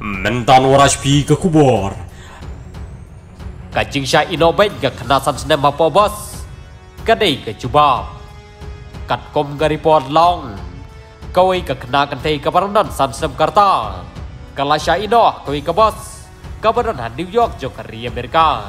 Mentan waras pi ke kubur. Kajing syah inobet ke kenasan senem apa bos. Kadai ke cuba. Kat kom ke report long. Kawai ke kenakan tei ke paranan san senem karta. Kala syah ino kawai ke bos. Kabaran New York jo kari Amerika.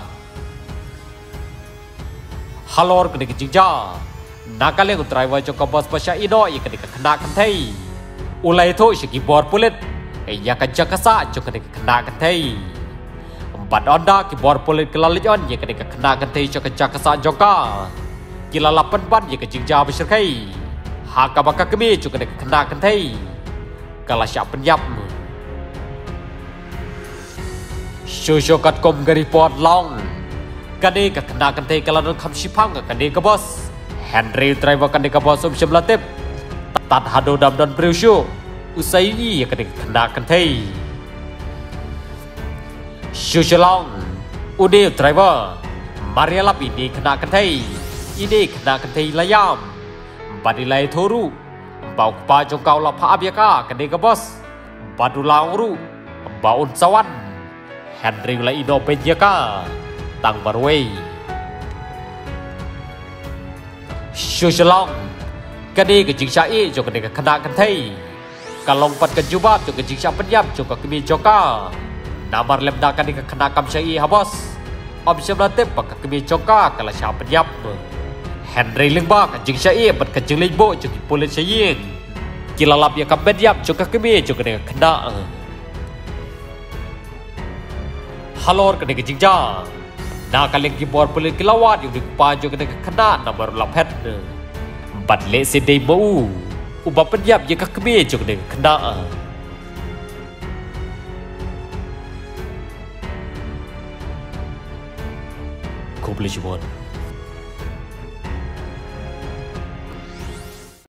Halor ke kajing syah. Nakaleng driver jo ke bos pasya ino ia ke kenakan tei. Ulai tu syaki bor pulit. Ia kerja kesak juga kena kentai. Empat onda kibor polit kelalian ia kena kentai juga kerja kesak juga. Kila 8 ban ia kejingja berserkai. Haka baka kami juga kena kentai. Kalau siap penyap. Syusyokat kom ke report long. Kani kena kentai kalau nak kamsipang kani ke bos. Henry driver kani ke bos umsyam latip. Tat hado dam dan priusyo. Usai ini ia kena kentai. Syushalong, udah driver. Maria lap ini kena kentai. Ini kena kentai layam. Badilai toru. Bau kupa jongkau lap abiaka kena ke bos. Badulang ru. Baun sawan. Henry la ino penjaka. Tang barway. Syushalong, kena ke jingsyai jo kena kentai. Kalau empat kejubab juga jika penyam juga kami joka. Namar lemdakan di kena kam syai habos. Om sebelatif pakai kami joka kalau siapa penyam. Henry lengbak jing syai empat kejeng lebo juga polis syai. Kilalap ya kam penyam juga kami juga kena. Halor kena kejingja. Nak kalian kibor polis kilawat yang dikupa juga kena namar lapet. Empat lek sedai bau. Ubah penyap jika kami juga kena. Kau boleh cuba.